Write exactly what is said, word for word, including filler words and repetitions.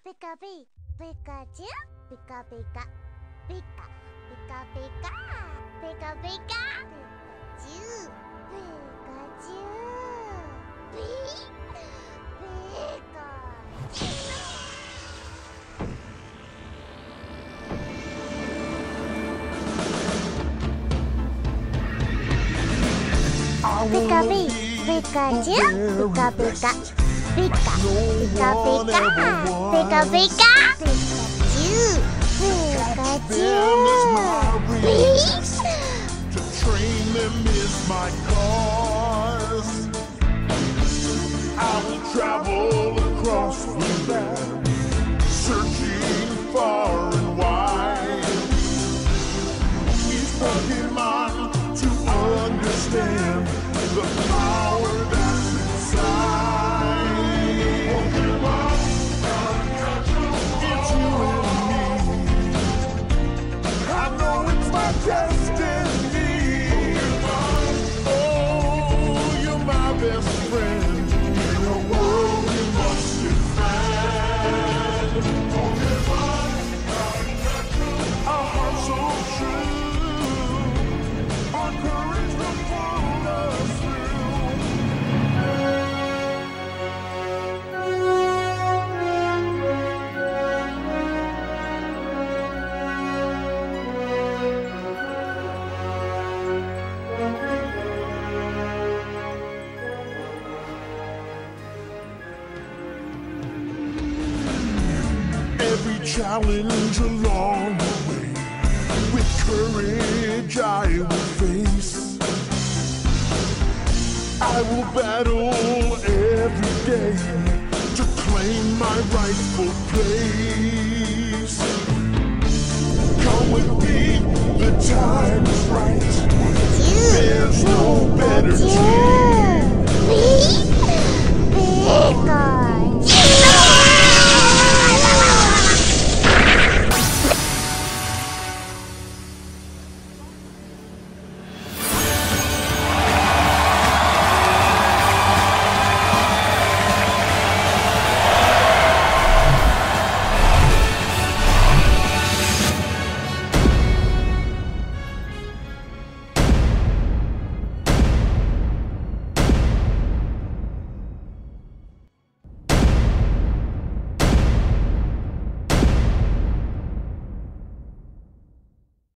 Pika Pika, Pikachu, Pika Pika, Pika, Pika Pika, Pika Pika, Pikachu, Pikachu, Pika, Pika Pika, Pikachu, Pika Pika. Pika, Pika, Pika, Pika, Pika, Pikachu, Pikachu, to train them is my cause. I will travel across the land, searching far and wide. These Pokemon to understand the power that's inside. Destiny. Oh, you're my best friend in a world we must defend. Our hearts so true, our courage will pull us every challenge along the way, with courage I will face. I will battle every day to claim my rightful place. Come with me, the time is right. There's no better team.